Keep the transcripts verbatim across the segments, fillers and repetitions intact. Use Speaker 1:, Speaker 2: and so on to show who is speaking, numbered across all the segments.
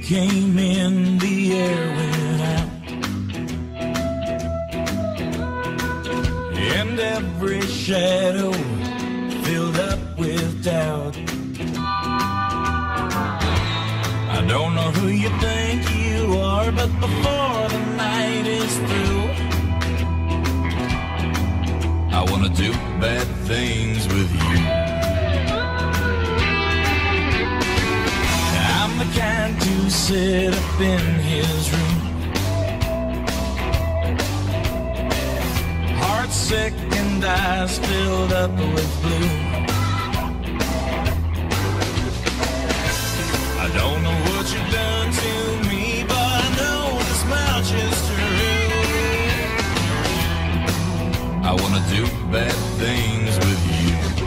Speaker 1: came in, the air went out, and every shadow filled up with doubt. I don't know who you think you are, but before the night is through, I wanna do bad things with you. I'm the kind to sit up in his room, heart sick and eyes filled up with blue. I don't know what you've done to me, but I know this much is true. I wanna do bad things with you.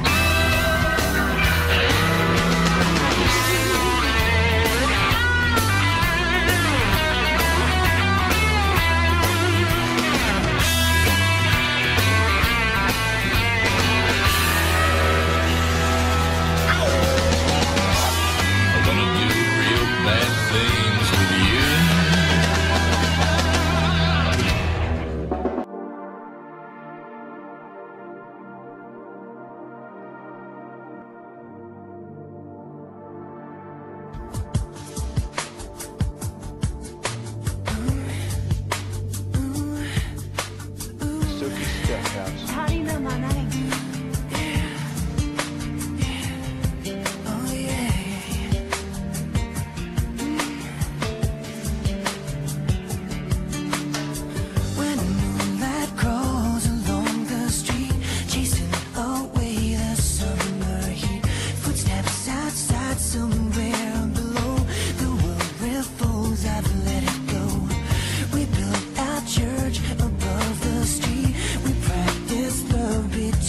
Speaker 2: How do you know my name? Oh yeah. When the moonlight crawls along the street, chasing away the summer heat, footsteps outside somewhere below, the world ripples, I've let it go. We built our church above the street, we practiced love between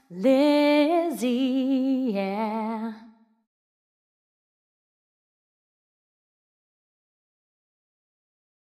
Speaker 3: Lizzie.